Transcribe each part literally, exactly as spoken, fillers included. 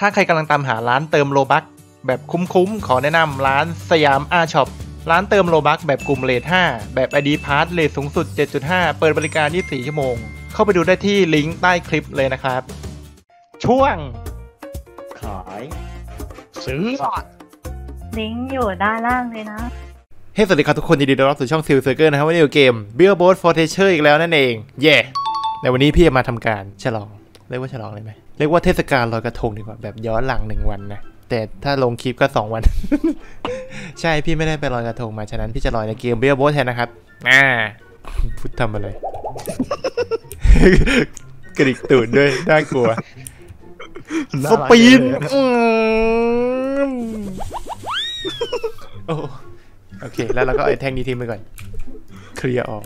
ถ้าใครกำลังตามหาร้านเติมโลบัคแบบคุ้มๆขอแนะนำร้านสยามอาช็อปร้านเติมโลบัคแบบกลุ่มเรทห้าแบบ ไอ ดี Pass เรทสูงสุด เจ็ดจุดห้า เปิดบริการยี่สิบสี่ชั่วโมงเข้าไปดูได้ที่ลิงก์ใต้คลิปเลยนะครับช่วงขายซื้อลิงก์อยู่ด้านล่างเลยนะเฮ้สวัสดีครับทุกคนยินดีต้อนรับสู่ช่องซิลเซอร์เกอร์นะครับวันนี้อยู่เกม Billboard for Treasure อีกแล้วนั่นเองเย่ในวันนี้พี่จะมาทำการฉลองเรียกว่าฉลองเลยไหมเรียกว่าเทศกาลลอยกระทงดีกว่าแบบย้อนหลังหนึ่งวันนะแต่ถ้าลงคลิปก็สองวัน ใช่พี่ไม่ได้ไปลอยกระทงมาฉะนั้นพี่จะลอยในเกม Billboard แทนนะครับอ่าพูดทำอะไร กระดิกตูดด้วยน่ากลัวสปีนโอ้โอเคแล้วเราก็ไอ้แท่งนี้ทิ้งไปก่อนเคลียร์ออก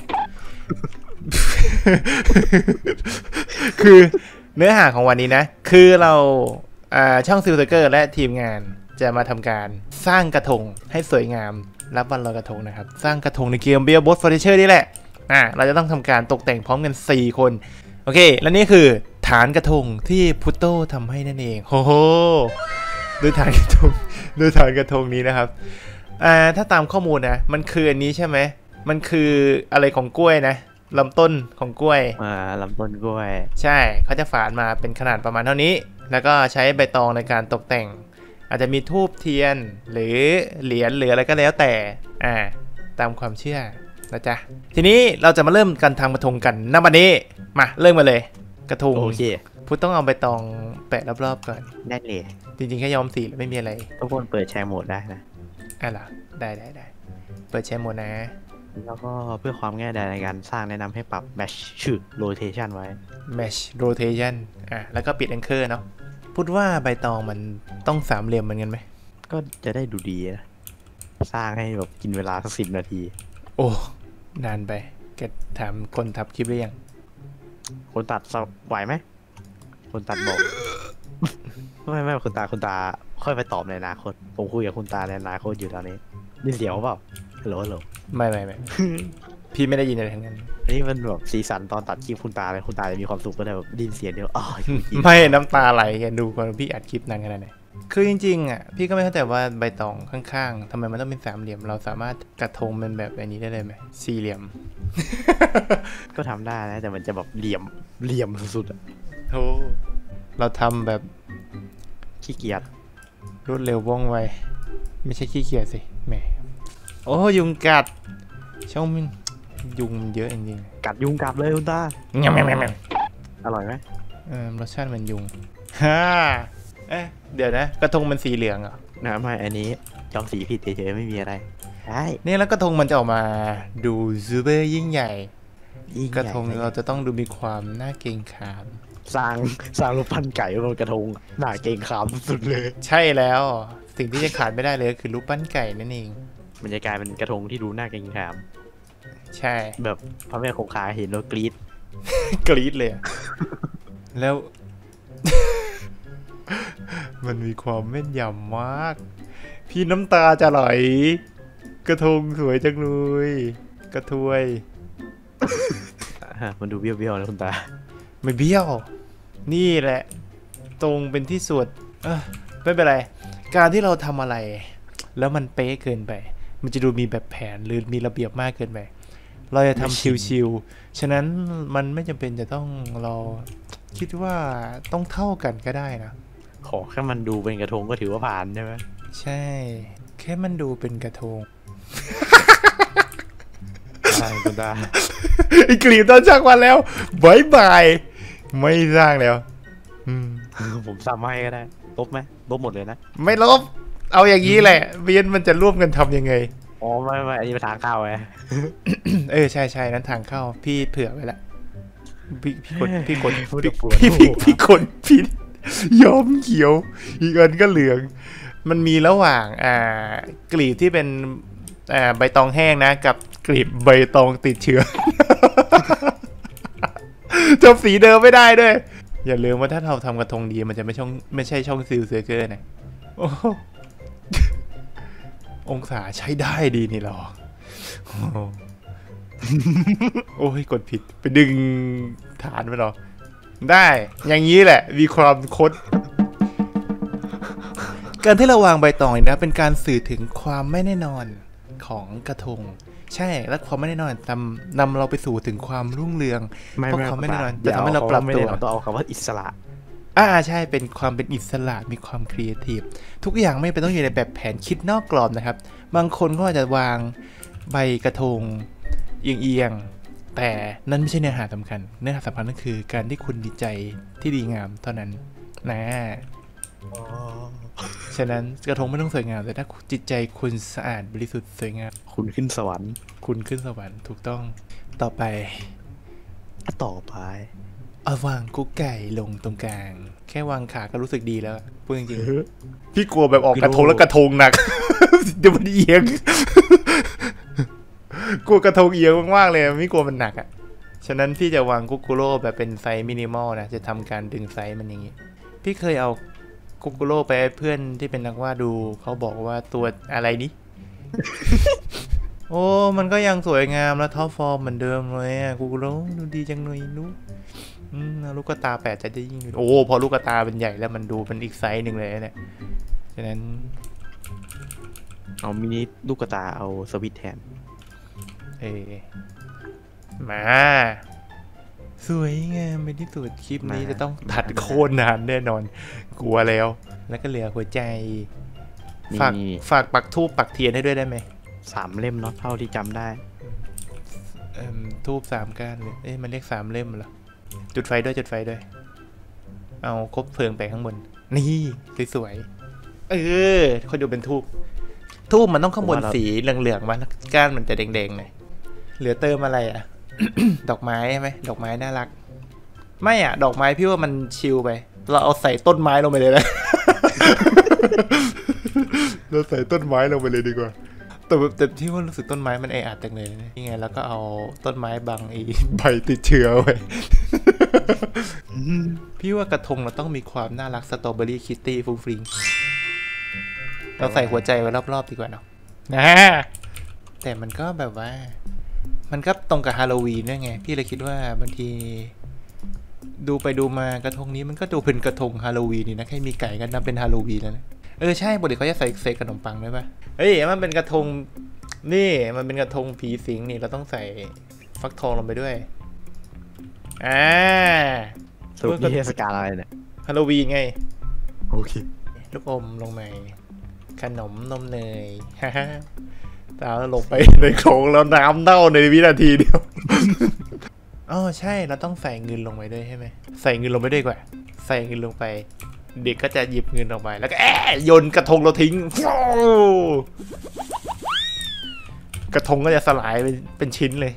คือเนื้อหาของวันนี้นะคือเราช่องซิลเซอร์เกอร์และทีมงานจะมาทำการสร้างกระทงให้สวยงามรับวันลอยกระทงนะครับสร้างกระทงในเกม Billboard for Treasure นี่แหละอ่าเราจะต้องทำการตกแต่งพร้อมกันสี่คนโอเคและนี่คือฐานกระทงที่พุตโต้ทำให้นั่นเองโอ้โหด้วยฐานกระทงด้วยฐานกระทงนี้นะครับอ่าถ้าตามข้อมูลนะมันคืออันนี้ใช่ไหมมันคืออะไรของกล้วยนะลำต้นของกล้วยอ่าลำต้นกล้วยใช่เขาจะฝานมาเป็นขนาดประมาณเท่านี้แล้วก็ใช้ใบตองในการตกแต่งอาจจะมีธูปเทียนหรือเหรียญหรืออะไรก็แล้วแต่อ่าตามความเชื่อนะจ๊ะทีนี้เราจะมาเริ่มกันทำกระทงกันณบัดนี้มาเริ่มมาเลยกระทงโอเคพุทธต้องเอาใบตองแปะรอบๆก่อนได้เลยจริงๆแค่ย้อมสีแล้วไม่มีอะไรทุกคนเปิดแชร์โหมดได้นะอ่ะเหรอได้ได้ได้เปิดแชร์โหมดนะแล้วก็เพื่อความง่ายดายในการสร้างแนะนำให้ปรับ Mesh ชื่อ Rotation ไว้ Mesh Rotation อ่ะแล้วก็ปิด Anchor เนาะพูดว่าใบตองมันต้องสามเหลี่ยมเหมือนกันไหมก็จะได้ดูดีนะสร้างให้แบบกินเวลาสักสิบนาทีโอ้นานไปแกถามคนทับคลิปหรือยังคนตัดไหวไหมคนตัดบอก ไม่ไม่คุณตาคุณตาค่อยไปตอบในอนาคตผมคุยกับคุณตาในอนาคตอยู่ตอนนี้นี่เสียวเปล่าฮัลโหลฮัลโหลไม่ไม่ไม่ พี่ไม่ได้ยินอะไรทั้งนั้นอันนี้มันแบบสีสันตอนตัดคลิปคุณตาเลยคุณตาจะมีความสุขก็ได้แบบดินเสียงเดียวอ๋อไม่น้ำตาไหลแกดูก่อนพี่อัดคลิปนั้นขนาดไหนคือจริงๆอ่ะพี่ก็ไม่เข้าใจว่าใบตองข้างๆทำไมมันต้องเป็นสามเหลี่ยมเราสามารถกระทงเป็นแบบอันนี้ได้เลยไหมสี่เหลี่ยมก็ทำได้นะแต่มันจะแบบเหลี่ยมเหลี่ยมสุดๆอ่ะโธ่เราทำแบบขี้เกียจรวดเร็วว่องไวไม่ใช่ขี้เกียจสิแหมโอ้ยุงกัดช่องมันยุงมันเยอะจริงๆกัดยุงกัดเลยคุณตาแง่แง่แง่อร่อยไหมเออรสชาติมันยุงฮ่าเอ๊ะเดี๋ยวนะกระทงมันสีเหลืองเหรอนะไม่อันนี้ย้อมสีผิดเฉยๆไม่มีอะไรใช่นี่แล้วกระทงมันจะออกมาดูซูเปอร์ยิ่งใหญ่กระทงเราจะต้องดูมีความน่าเกรงขามสร้างสร้างรูปปั้นไก่บนกระทงหน้าเกรงขามสุดเลยใช่แล้วสิ่งที่จะขาดไม่ได้เลยคือรูปปั้นไก่นั่นเองมันจะกลายเป็นกระทงที่ดูหน้าเกรงขามใช่แบบพระแม่คงคาเห็นแล้วกรี๊ดกรี๊ดเลยแล้ว มันมีความแม่นยำมากพี่น้ำตาจะไหลกระทงสวยจังเลยกระทวยมันดูเบี้ยวๆนะคุณตาไม่เบี้ยวนี่แหละตรงเป็นที่สุดเออไม่เป็นไรการที่เราทำอะไรแล้วมันเป๊ะเกินไปมันจะดูมีแบบแผนหรือมีระเบียบมากเกินไปเราจะทำชิวๆฉะนั้นมันไม่จำเป็นจะต้องเราคิดว่าต้องเท่ากันก็ได้นะขอแค่มันดูเป็นกระทงก็ถือว่าผ่านใช่ไหมใช่แค่มันดูเป็นกระทงใช่คุณตาอีกกลีบตอนสร้างวันแล้วบายบายไม่สร้างแล้วผมซ้ำให้ก็ได้ลบไหมลบหมดเลยนะไม่ลบเอาอย่างนี้แหละเวียนมันจะร่วมกันทำยังไงอ๋อไม่ไม่อันนี้เป็นทางเข้าไงเออใช่ใช่นั้นทางเข้าพี่เผื่อไว้ละพี่พี่กดพี่กดพี่พี่พี่กดผิดย้อมเขียวอีกอันก็เหลืองมันมีระหว่างอ่ากลีบที่เป็นอ่าใบตองแห้งนะกับกลีบใบตองติดเชื้อจบสีเดิมไม่ได้ด้วยอย่าลืมว่าถ้าเราทำกระทงดีมันจะไม่ช่องไม่ใช่ช่องซิลเซอร์เกอร์นะโอ้องศาใช้ได้ดีนี่หรอโอ้ยกดผิดไปดึงฐานไปหรอได้อย่างนี้แหละมีความคดการที่เราวางใบตองนะเป็นการสื่อถึงความไม่แน่นอนของกระทงใช่และความไม่แน่นอนนำนำเราไปสู่ถึงความรุ่งเรืองเพราะความไม่แน่นอนจะทำให้เราปรับตัวต้องเอาคำว่าอิสระอ่าใช่เป็นความเป็นอิสระมีความครีเอทีฟทุกอย่างไม่เป็นต้องอยู่ในแบบแผนคิดนอกกรอบนะครับบางคนก็อาจจะวางใบกระทงเอียงๆแต่นั่นไม่ใช่เนื้อหาสำคัญเนื้อหาสำคัญก็คือการที่คุณดีใจที่ดีงามเท่านั้นนะฉะนั้นกระทงไม่ต้องสวยงามแต่ถ้าจิตใจคุณสะอาดบริสุทธิ์สวยงามคุณขึ้นสวรรค์คุณขึ้นสวรรค์ถูกต้องต่อไปต่อไปเอาวางกุ๊กไก่ลงตรงกลางแค่วางขาก็รู้สึกดีแล้วพูดจริงๆพี่กลัวแบบออกกระทงแล้วกระทงหนักเดี๋ยวมันเอียงกลัวกระทงเอียงมากๆเลยไม่กลัวมันหนักอ่ะฉะนั้นพี่จะวางกุ๊กกุโร่แบบเป็นไซส์มินิมอลนะจะทำการดึงไซส์มันอย่างนี้พี่เคยเอากุ๊กกุโร่ไปให้เพื่อนที่เป็นนักวาดดูเขาบอกว่าตัวอะไรนี้ โอ้มันก็ยังสวยงามและท็อปฟอร์มเหมือนเดิมเลยอ่ะกุ๊กกุโร่ดูดีจังเลยนุ๊กอืมลูกตาแปดจะได้ยิ่งโอ้พอลูกตาเป็นใหญ่แล้วมันดูเป็นอีกไซส์หนึ่งเลยเนี่ยฉะนั้นเอามินิลูกตาเอาสวิตแทนเอมาสวยงามเป็นที่สุดคลิปนี้จะต้องตัดโค่นนานแน่นอนกลัวแล้วแล้วก็เหลือหัวใจฝากฝากปักทูบปักเทียนให้ด้วยได้ไหมสามเล่มเนาะเท่าที่จำได้ทูบสามก้านเลยเอ๊ะมันเรียกสามเล่มเหรอจุดไฟด้วยจุดไฟด้วยเอาคบเพลิงไปข้างบนนี่สวยๆเออคนดูเป็นทูบทูบมันต้องข้างบนสีเหลืองๆวะก้านมันจะแดงๆหน่อยเหลือเติมอะไรอ่ะ ดอกไม้ใช่ไหมดอกไม้น่ารักไม่อ่ะดอกไม้พี่ว่ามันชิลไปเราเอาใส่ต้นไม้ลงไปเลยนะ เราใส่ต้นไม้ลงไปเลยดีกว่าแต่แต่ที่ว่ารู้สึกต้นไม้มันแออัดจังเลยนะยังไงแล้วก็เอาต้นไม้บังไอ้ใบติดเชื้อไว้ พี่ว่ากระทงเราต้องมีความน่ารักสตรอเบอรี่คิตตี้ฟุ้งฟริ้งเราใส่หัวใจไว้รอบๆดีกว่าเนาะนะแต่มันก็แบบว่ามันก็ตรงกับฮาโลวีนด้วยไงพี่เลยคิดว่าบางทีดูไปดูมากระทงนี้มันก็ดูเป็นกระทงฮาโลวีนนี่นะแค่มีไก่กันนับเป็นฮาโลวีนแล้วนะเออใช่ปกติเขาจะใส่เศษขนมปังด้วยป่ะเฮ้ยมันเป็นกระทงนี่มันเป็นกระทงผีสิงนี่เราต้องใส่ฟักทองลงไปด้วยอ่าสุดเทศกาลอะไรเนี่ยฮาโลวีนไงโอเคลูกอมลงไปขนมนมเนยฮ่าฮ่าตาลงไปในโคลงแล้วน้ำเน่าในวินาทีเดียวอ๋อใช่เราต้องใส่เงินลงไปด้วยใช่ไหมใส่เงินลงไปด้วยกว่าใส่เงินลงไปเด็กก็จะหยิบเงินออกไปแล้วก็แอะโยนกระทงเราทิ้งกระทงก็จะสลายเป็นเป็นชิ้นเลย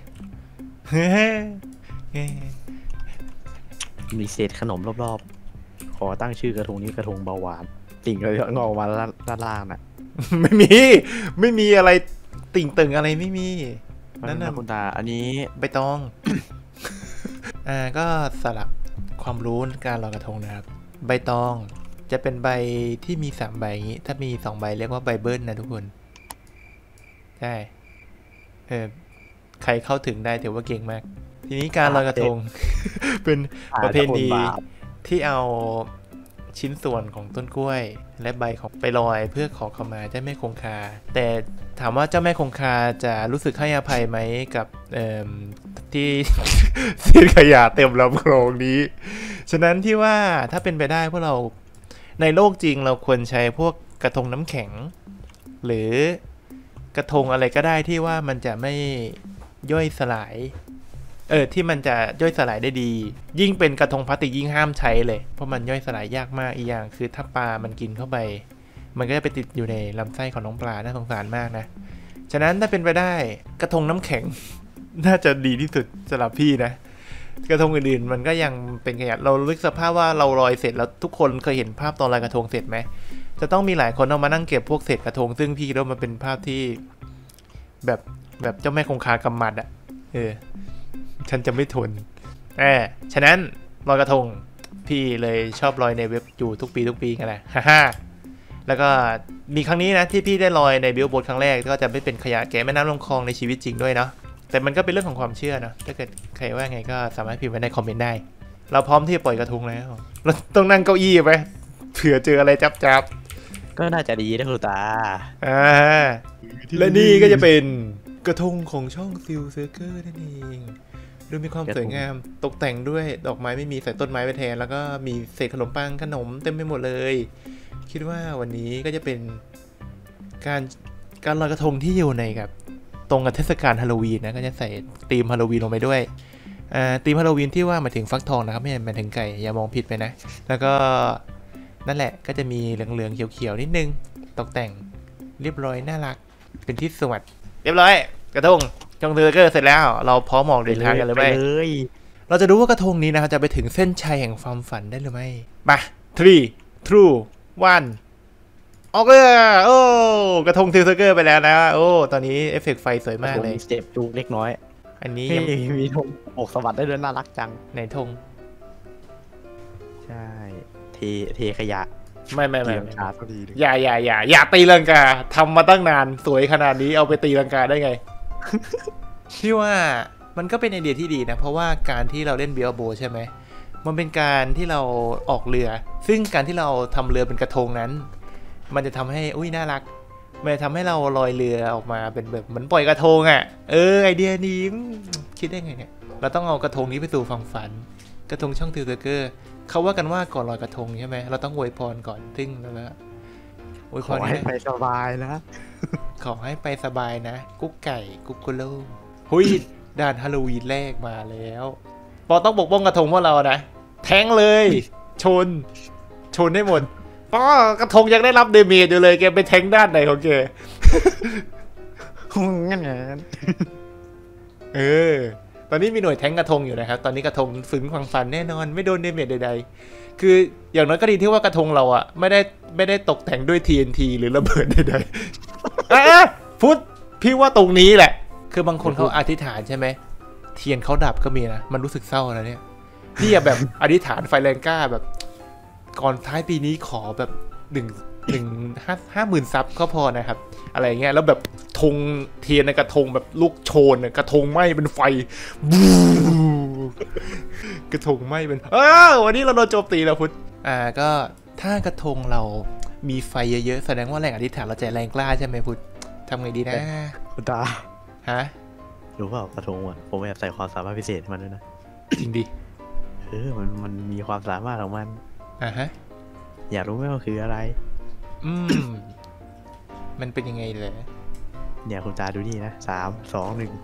มีเศษขนมรอบๆขอตั้งชื่อกระทงนี้กระทงเบาหวานติ่งก็งอกมาด้านล่างน่ะไม่มีไม่มีอะไรติ่งตึงอะไรไม่มีนั่นนะคุณตาอันนี้ใบตองอ่าก็สลับความรู้การลอยกระทงนะครับใบตองจะเป็นใบที่มีสามใบอย่างนี้ถ้ามีสองใบเรียกว่าใบเบิ้ลนะทุกคนใช่เออใครเข้าถึงได้ถือว่าเก่งมากทีนี้การลอยกระทง เป็นประเพณีที่เอาชิ้นส่วนของต้นกล้วยและใบของไปลอยเพื่อขอขมาเจ้าแม่คงคาแต่ถามว่าเจ้าแม่คงคาจะรู้สึกให้อภัยไหมกับที่เศษขยะเต็มลำคลองนี้ฉะนั้นที่ว่าถ้าเป็นไปได้พวกเราในโลกจริงเราควรใช้พวกกระทงน้ำแข็งหรือกระทงอะไรก็ได้ที่ว่ามันจะไม่ย่อยสลายเออที่มันจะย่อยสลายได้ดียิ่งเป็นกระทงพลาสติกยิ่งห้ามใช้เลยเพราะมันย่อยสลายยากมากอีกอย่างคือถ้าปลามันกินเข้าไปมันก็จะไปติดอยู่ในลำไส้ของน้องปลาน่าสงสารมากนะฉะนั้นถ้าเป็นไปได้กระทงน้ำแข็งน่าจะดีที่สุดสำหรับพี่นะกระทงอื่นๆมันก็ยังเป็นขยะเราลึกสภาพว่าเราลอยเสร็จแล้วทุกคนเคยเห็นภาพตอนลอยกระทงเสร็จไหมจะต้องมีหลายคนเอามานั่งเก็บพวกเศษกระทงซึ่งพี่คิดว่ามันเป็นภาพที่แบบแบบเจ้าแม่คงคากำมัดอ่ะเออฉันจะไม่ทนแอบฉะนั้นลอยกระทงพี่เลยชอบลอยในเว็บอยู่ทุกปีทุกปีกันแหละฮ่าฮ่าแล้วก็มีครั้งนี้นะที่พี่ได้ลอยในบิลบอร์ดครั้งแรกก็จะไม่เป็นขยะแกะแม่น้ำลงคลองในชีวิตจริงด้วยเนาะแต่มันก็เป็นเรื่องของความเชื่อนะถ้าเกิดใครว่าไงก็สามารถพิมพ์ไว้ในคอมเมนต์ได้เราพร้อมที่จะปล่อยกระทงแล้วเราต้องนั่งเก้าอี้ไปเผื่อเจออะไรจับจับก็น่าจะดีนะคุณตาอ่าและนี่ก็จะเป็นกระทงของช่องซิลเซอร์เกอร์นั่นเองดูมีความสวยงามตกแต่งด้วยดอกไม้ไม่มีใส่ต้นไม้ไปแทนแล้วก็มีเศษขนมปังขนมเต็มไปหมดเลยคิดว่าวันนี้ก็จะเป็นการการลอยกระทงที่อยู่ในกับตรงกับเทศกาลฮาโลวีนนะก็จะใส่ธีมฮาโลวีนลงไปด้วยอ่าธีมฮาโลวีนที่ว่าหมายถึงฟักทองนะครับไม่ใช่หมายถึงไก่อย่ามองผิดไปนะแล้วก็นั่นแหละก็จะมีเหลืองๆเขียวๆนิดนึงตกแต่งเรียบร้อยน่ารักเป็นที่สวัสดเรียบร้อยกระทงช่องเซอร์เกอร์เสร็จแล้วเราพร้อมออกเดินทางกันเลยไหมเราจะดูว่ากระทงนี้นะครับจะไปถึงเส้นชัยแห่งความฝันได้หรือไม่มา three two one ออกเลยโอ้กระทงซิลเซอร์เกอร์ไปแล้วนะโอ้ตอนนี้เอฟเฟกต์ไฟสวยมากเลยเจ็บจูเล็กน้อยอันนี้ยังมีธงอกสวัสดิ์ได้ด้วยน่ารักจังในธงใช่เทเทขยะไม่ไม่ไม่ขาพอดีอย่าอย่าอย่าอย่าตีลังกาทำมาตั้งนานสวยขนาดนี้เอาไปตีลังกาได้ไง พี่ว่ามันก็เป็นไอเดียที่ดีนะเพราะว่าการที่เราเล่นเบียร์โบใช่ไหมมันเป็นการที่เราออกเรือซึ่งการที่เราทำเรือเป็นกระทงนั้นมันจะทำให้อุ้ยน่ารักมันจะทำให้เราลอยเรือออกมาเป็นแบบเหมือนปล่อยกระทงอ่ะเออไอเดียนี้คิดได้ไงเนี่ยเราต้องเอากระทงนี้ไปสู่ฝั่งฝันกระทงช่องซิลเซอร์เกอร์เขาว่ากันว่าก่อนลอยกระทงใช่ไหมเราต้องอวยพรก่อนซึ่งแล้วก็อวยพรให้ไปสบายนะขอให้ไปสบายนะกุ๊กไก่กุ๊กกุโลหุยด่านฮาโลวีนแรกมาแล้วปอต้องปกป้องกระทงพวกเรานะแทงเลยชนชนให้หมดปอกระทงยังได้รับเดเมจอยู่เลยแกไปแทงด้านไหนของแกงั้นไงเออตอนนี้มีหน่วยแทงกระทงอยู่นะครับตอนนี้กระทงฝืนความฝันแน่นอนไม่โดนเดเมจใดๆคืออย่างน้อยก็ดีที่ว่ากระทงเราอะไม่ได้ไม่ได้ตกแต่งด้วย ที เอ็น ที หรือระเบิดใดๆอ่ะพุทธพี่ว่าตรงนี้แหละคือบางคนเขาอธิษฐานใช่ไหมเทียนเขาดับก็มีนะมันรู้สึกเศร้านะเนี่ยพี่อะแบบอธิษฐานไฟแรงกล้าแบบก่อนท้ายปีนี้ขอแบบหนึ่งหนึ่งห้าห้าหมื่นซับก็พอนะครับอะไรเงี้ยแล้วแบบธงเทียนในกระทงแบบลูกโชนกระทงไหม้เป็นไฟบูกระทงไหม้เป็นอ้าววันนี้เราโดนโจมตีแล้วพุทธอ่าก็ถ้ากระทงเรามีไฟเยอะๆแสดงว่าแรงอธิษฐานเราจะแรงกล้าใช่ไหมพุทธทำไงดีนะคุณตาฮะรู้เปล่ากระทงอ่ะผมแอบใส่ความสามารถพิเศษมันด้วยนะจริงดิเออมันมันมีความสามารถของมันอ่าฮะอยากรู้ไหมว่าคืออะไรอืมมันเป็นยังไงเลยเนี่ยคุณตาดูนี่นะสามสองหนึ่ง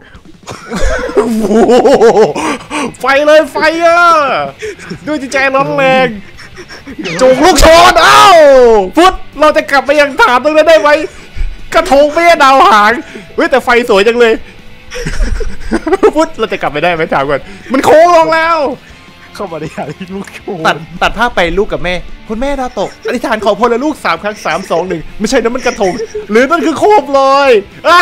ไฟเลยไฟอ่ะด้วยจิตใจร้อนแรงจุกลูกโชนเอ้าพุทธเราจะกลับไปยังฐานตรงนั้นได้ไหมกระทงไม่ใช่ดาวหางเฮ้ยแต่ไฟสวยจังเลยพุทธเราจะกลับไปได้ไหมถามก่อนมันโค้งลงแล้วเข้ามาในอย่างที่ลูกโชนตัดตัดภาพไปลูกกับแม่คุณแม่ดาวตกอธิษฐานขอพลลูกสามครั้งสามสองหนึ่งไม่ใช่นะมันกระทงหรือนั่นคือโคบเลยอ้า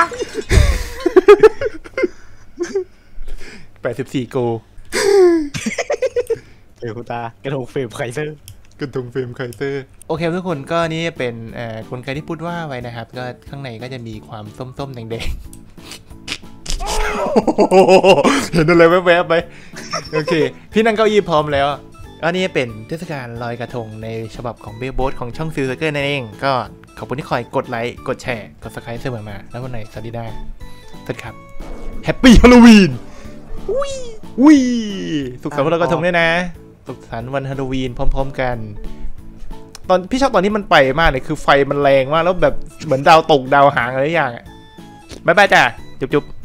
แปดสิบสี่โกเดี๋ยวคุณตากระทงเฟรมไคเซอร์กระทงเฟรมไคเซอร์โอเคทุกคนก็นี่เป็นกลไกที่พูดว่าไว้นะครับก็ข้างในก็จะมีความส้มๆแดงๆเห็นอะไรแวบๆไหมโอเคพี่นั่งเก้าอี้พร้อมแล้วอันนี้เป็นเทศกาลลอยกระทงในฉบับของเบลโบสของช่องซิลเซอร์เกอร์นั่นเองก็ขอบคุณที่คอยกดไลค์กดแชร์กดซับสไครป์เสมอมาแล้ววันไหนสวัสดีได้สวัสดีครับแฮปปี้ฮาโลวีนอุ้ยอุ้ยสุขสันต์วันลอยกระทงด้วยนะสุขสันต์วันฮาโลวีนพร้อมๆกันตอนพี่ชอบตอนที่มันไปมากเลยคือไฟมันแรงมากแล้วแบบเหมือนดาวตกดาวหางอะไรอย่างบ๊ายบายจ้ะจุ๊บๆ